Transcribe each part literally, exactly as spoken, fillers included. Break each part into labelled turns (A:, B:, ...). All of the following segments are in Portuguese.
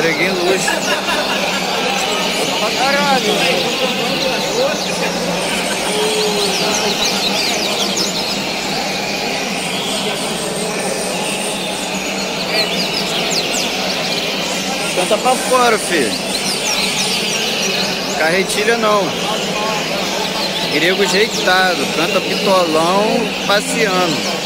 A: Entreguei luz.
B: Pra caralho.
A: Canta pra fora, filho. Carretilha não. Grego jeitado. Canta pitolão passeando.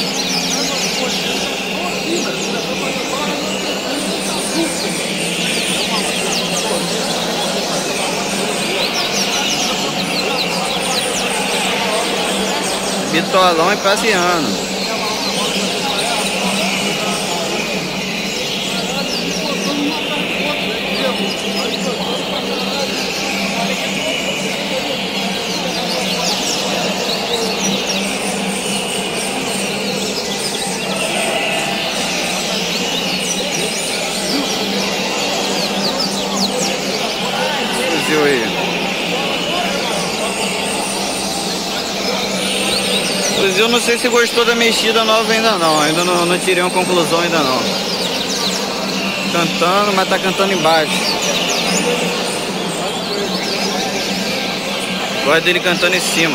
A: Bitolão e passeando. Fuzil aí. Eu não sei se gostou da mexida nova ainda não, ainda não, não tirei uma conclusão ainda não. Cantando, mas tá cantando embaixo. Gosto dele cantando em cima.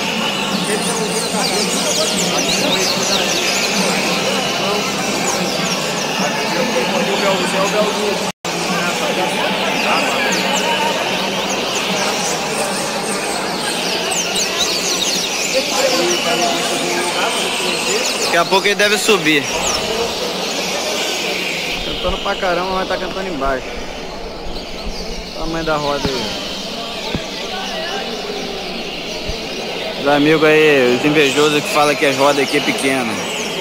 A: Daqui a pouco ele deve subir. Cantando pra caramba, mas tá cantando embaixo. Tamanho da roda aí. Os amigos aí, os invejosos que falam que as rodas aqui é pequena.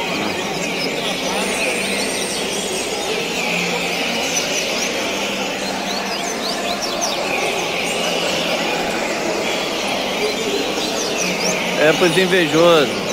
A: É pros invejosos.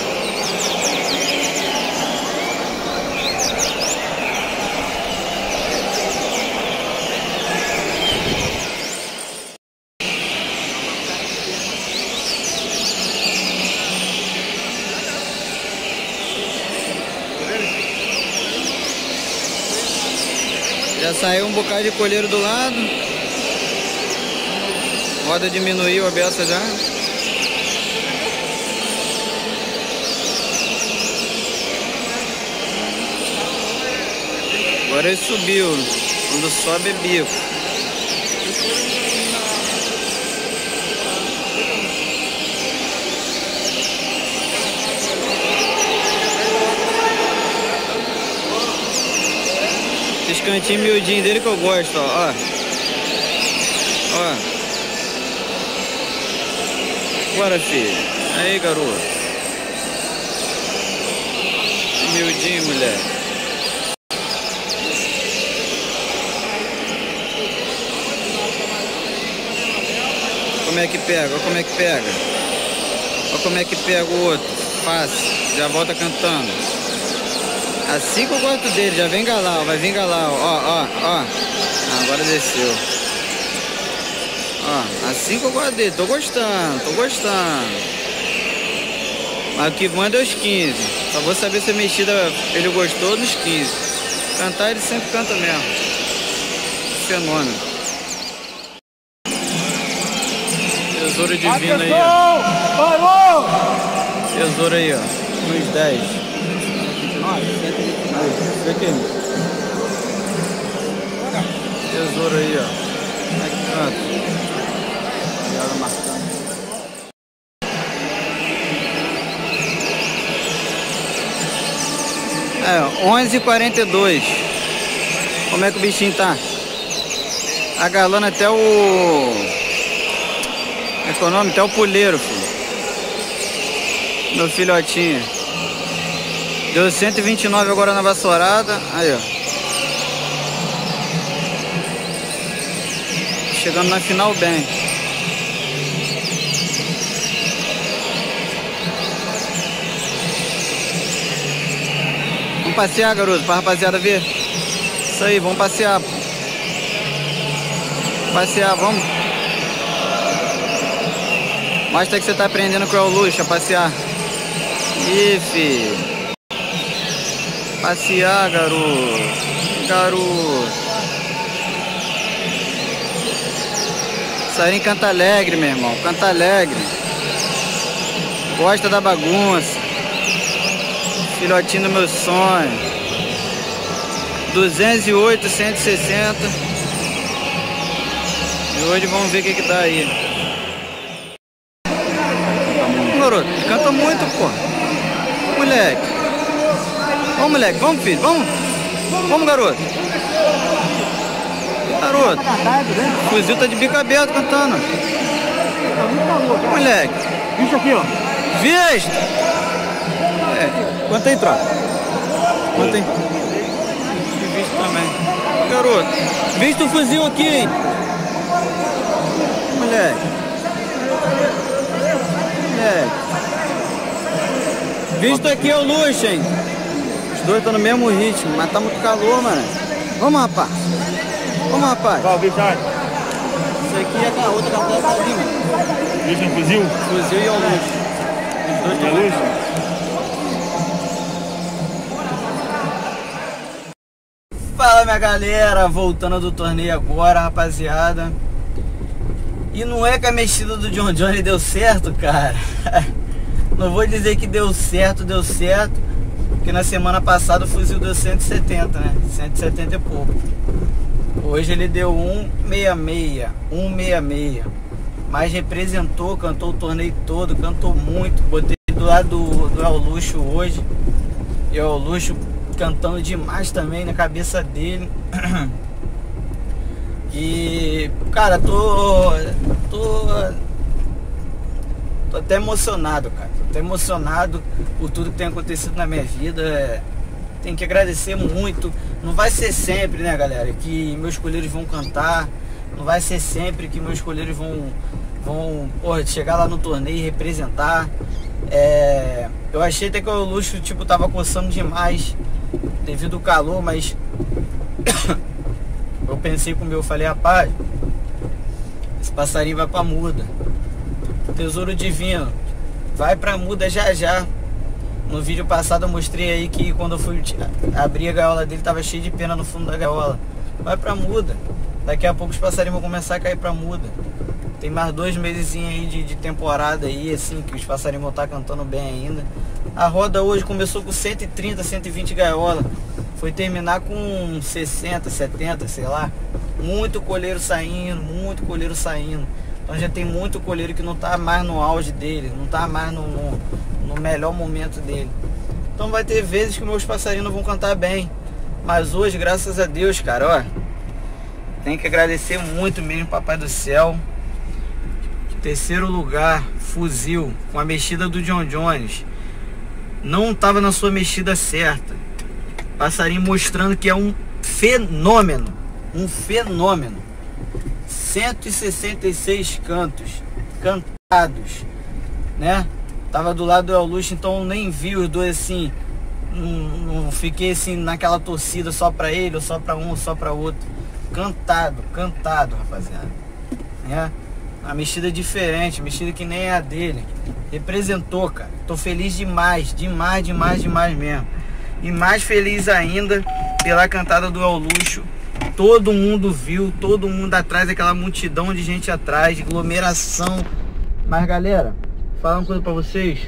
A: Já saiu um bocado de colheiro do lado. Roda diminuiu a beça já. Agora ele subiu. Quando sobe é bico. Esses cantinhos miudinhos dele que eu gosto, ó. Ó. Bora, filho. Aí, garoto. Miudinho, mulher. Como é que pega? Olha como é que pega. Olha como é que pega o outro. Fácil. Já volta cantando. Assim que eu gosto dele. Já vem galar, vai vir galar. Ó, ó, ó. Ah, agora desceu. Ó, assim que eu gosto dele. Tô gostando, tô gostando. Mas o que manda é os quinze. Só vou saber se a mexida ele gostou nos quinze. Cantar ele sempre canta mesmo. Fenômeno. Tesouro divino aí, ó.
B: Parou!
A: Tesouro aí, ó. Uns dez. Tesouro aí, ó. Aqui canto. Ela marcando. É, onze e quarenta e dois. Como é que o bichinho tá? Agalando até o... É que é o nome? Até o puleiro, filho. Meu filhotinho. Deu cento e vinte e nove agora na vassourada. Aí, ó. Chegando na final bem. Vamos passear, garoto, pra rapaziada ver. Isso aí, vamos passear. Passear, vamos. Mostra que você tá aprendendo com o luxo, a passear. Ih, filho. Passear, garoto. Garoto. Passarinho canta alegre, meu irmão. Canta alegre. Gosta da bagunça. Filhotinho do meu sonho. duzentos e oito, cento e sessenta. E hoje vamos ver o que que dá aí. Garoto, canta muito, pô. Moleque. Vamos, moleque. Vamos, filho. Vamos. Vamos, garoto. Garoto. O fuzil tá de bico aberto cantando. Moleque.
B: Isso aqui, ó.
A: Visto. É. Quanto aí, troca? Quanto aí? Visto também. Garoto. Visto o fuzil aqui, hein? Moleque. Moleque. Visto aqui é o luxo, hein? Os dois estão no mesmo ritmo, mas tá muito calor, mano. Vamos, rapaz. Vamos, rapaz.
B: Qual, bicho?
A: Isso aqui é a outra capela tá ali, mano.
B: Bicho no fuzil?
A: Fuzil e é o luxo. Os dois
B: É luxo?
A: Fala, minha galera, voltando do torneio agora, rapaziada. E não é que a mexida do John Johnny deu certo, cara. Não vou dizer que deu certo, deu certo, porque na semana passada o fuzil deu cento e setenta, né? cento e setenta e pouco. Hoje ele deu cento e sessenta e seis, cento e sessenta e seis. Mas representou, cantou o torneio todo, cantou muito. Botei do lado do, do El Luxo hoje. E o El Luxo cantando demais também na cabeça dele. E, cara, tô, tô, tô até emocionado, cara. Tô até emocionado por tudo que tem acontecido na minha vida. Tenho que agradecer muito. Não vai ser sempre, né, galera, que meus coleiros vão cantar. Não vai ser sempre que meus coleiros vão, vão porra, chegar lá no torneio e representar. É, eu achei até que o luxo, tipo, tava coçando demais devido ao calor, mas eu pensei comigo, eu falei, rapaz, esse passarinho vai pra muda. Tesouro divino, vai pra muda já já. No vídeo passado eu mostrei aí que quando eu fui abrir a gaiola dele, tava cheio de pena no fundo da gaiola. Vai pra muda. Daqui a pouco os passarinhos vão começar a cair pra muda. Tem mais dois meses aí de, de temporada aí, assim, que os passarinhos vão estar cantando bem ainda. A roda hoje começou com cento e trinta, cento e vinte gaiola. Foi terminar com sessenta, setenta, sei lá. Muito coleiro saindo, muito coleiro saindo. Então já tem muito coleiro que não tá mais no auge dele, não tá mais no, no, no melhor momento dele. Então vai ter vezes que meus passarinhos não vão cantar bem. Mas hoje, graças a Deus, cara, ó, tem que agradecer muito mesmo, papai do céu. Terceiro lugar, fuzil, com a mexida do John Jones. Não estava na sua mexida certa. Passarinho mostrando que é um fenômeno. Um fenômeno. cento e sessenta e seis cantos cantados, né? Tava do lado do El Luxo, então eu nem vi os dois assim. Não, não fiquei assim naquela torcida só pra ele, ou só pra um, ou só pra outro. Cantado, cantado, rapaziada, né? Uma mexida diferente, mexida que nem é a dele. Representou, cara. Tô feliz demais, demais, demais, demais mesmo. E mais feliz ainda pela cantada do El Luxo. Todo mundo viu, todo mundo atrás, aquela multidão de gente atrás, de aglomeração. Mas galera, falar uma coisa pra vocês.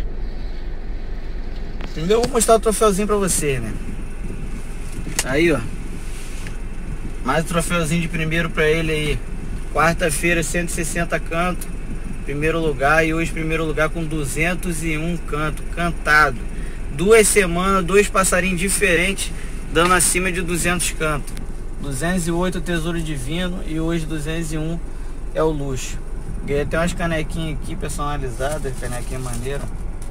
A: Primeiro eu vou mostrar o troféuzinho pra vocês, né? Aí, ó. Mais um troféuzinho de primeiro pra ele aí. Quarta-feira, cento e sessenta cantos, primeiro lugar. E hoje primeiro lugar com duzentos e um cantos, cantado. Duas semanas, dois passarinhos diferentes, dando acima de duzentos cantos. duzentos e oito Tesouro Divino e hoje duzentos e um é o Luxo. Ganhei até umas canequinhas aqui personalizadas, canequinha maneira.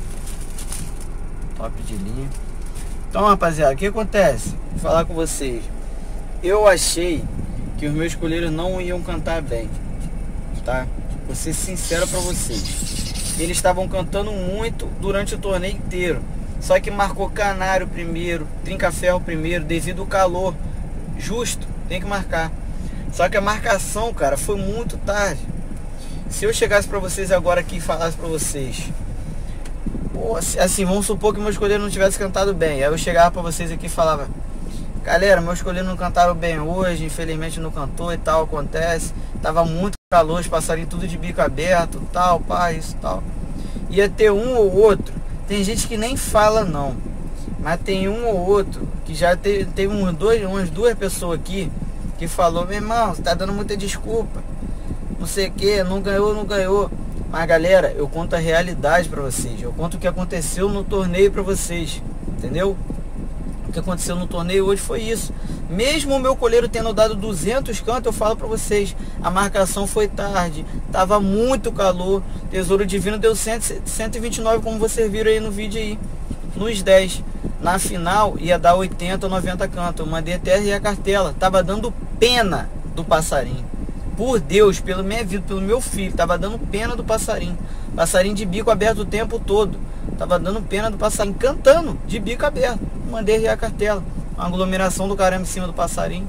A: Top de linha. Então, rapaziada, o que acontece? Vou falar com vocês. Eu achei que os meus coleiros não iam cantar bem, tá? Vou ser sincero pra vocês. Eles estavam cantando muito durante o torneio inteiro. Só que marcou canário primeiro, trinca-ferro primeiro, devido ao calor. Justo, tem que marcar. Só que a marcação, cara, foi muito tarde. Se eu chegasse pra vocês agora aqui e falasse pra vocês, pô, assim, vamos supor que meus coleiros não tivessem cantado bem. Aí eu chegava pra vocês aqui e falava, galera, meus coleiros não cantaram bem hoje, infelizmente não cantou e tal, acontece. Tava muito calor, os passarinhos tudo de bico aberto, tal, pá, isso, tal. Ia ter um ou outro, tem gente que nem fala não, mas tem um ou outro que já teve, teve uns dois, umas duas pessoas aqui que falou: meu irmão, você tá dando muita desculpa, não sei o que, não ganhou, não ganhou. Mas galera, eu conto a realidade pra vocês, eu conto o que aconteceu no torneio pra vocês, entendeu? O que aconteceu no torneio hoje foi isso. Mesmo o meu coleiro tendo dado duzentos cantos, eu falo pra vocês, a marcação foi tarde, tava muito calor, Tesouro Divino deu cento e vinte e nove, como vocês viram aí no vídeo aí, nos dez. Na final ia dar oitenta ou noventa cantos, eu mandei até a cartela, tava dando pena do passarinho. Por Deus, pela minha vida, pelo meu filho, tava dando pena do passarinho. Passarinho de bico aberto o tempo todo. Tava dando pena do passarinho, cantando de bico aberto. Mandei a cartela. Uma aglomeração do caramba em cima do passarinho.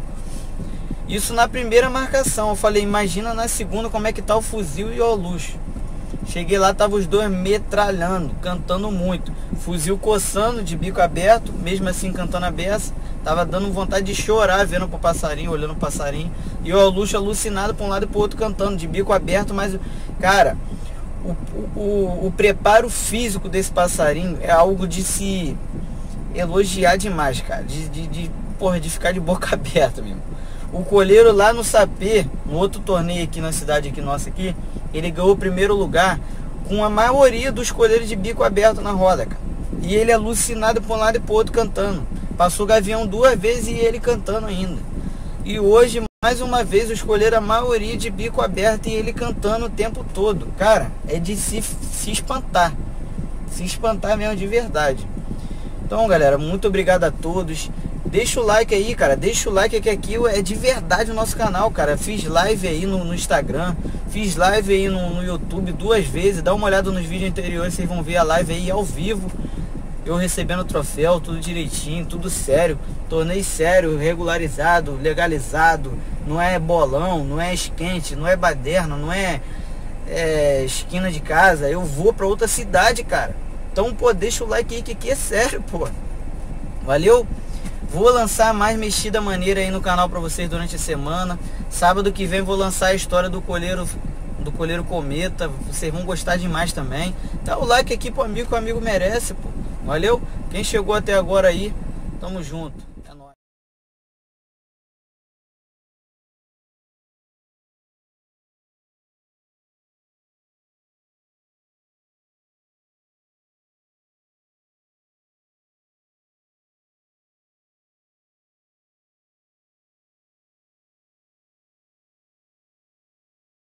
A: Isso na primeira marcação. Eu falei, imagina na segunda como é que tá o fuzil e o luxo. Cheguei lá, tava os dois metralhando, cantando muito. Fuzil coçando de bico aberto, mesmo assim cantando a beça. Tava dando vontade de chorar vendo pro passarinho, olhando pro passarinho. E o luxo alucinado pra um lado e pro outro cantando, de bico aberto. Mas, cara, o, o, o preparo físico desse passarinho é algo de se elogiar demais, cara. De, de, de, porra, de ficar de boca aberta mesmo. O coleiro lá no Sapê, no outro torneio aqui na cidade aqui nossa aqui, ele ganhou o primeiro lugar com a maioria dos coleiros de bico aberto na roda, cara. E ele alucinado por um lado e pro outro cantando. Passou o gavião duas vezes e ele cantando ainda. E hoje, mais uma vez, os coleiros a maioria de bico aberto e ele cantando o tempo todo. Cara, é de se, se espantar. Se espantar mesmo de verdade. Então, galera, muito obrigado a todos. Deixa o like aí, cara. Deixa o like que aqui é de verdade o nosso canal, cara. Fiz live aí no, no Instagram. Fiz live aí no, no YouTube duas vezes. Dá uma olhada nos vídeos anteriores, vocês vão ver a live aí ao vivo. Eu recebendo o troféu, tudo direitinho, tudo sério. Torneio sério, regularizado, legalizado. Não é bolão, não é esquente, não é baderna, não é, é esquina de casa. Eu vou pra outra cidade, cara. Então, pô, deixa o like aí que aqui é sério, pô. Valeu? Vou lançar mais mexida maneira aí no canal pra vocês durante a semana. Sábado que vem vou lançar a história do coleiro do coleiro Cometa. Vocês vão gostar demais também. Dá o like aqui pro amigo que o amigo merece, pô. Valeu? Quem chegou até agora aí, tamo junto.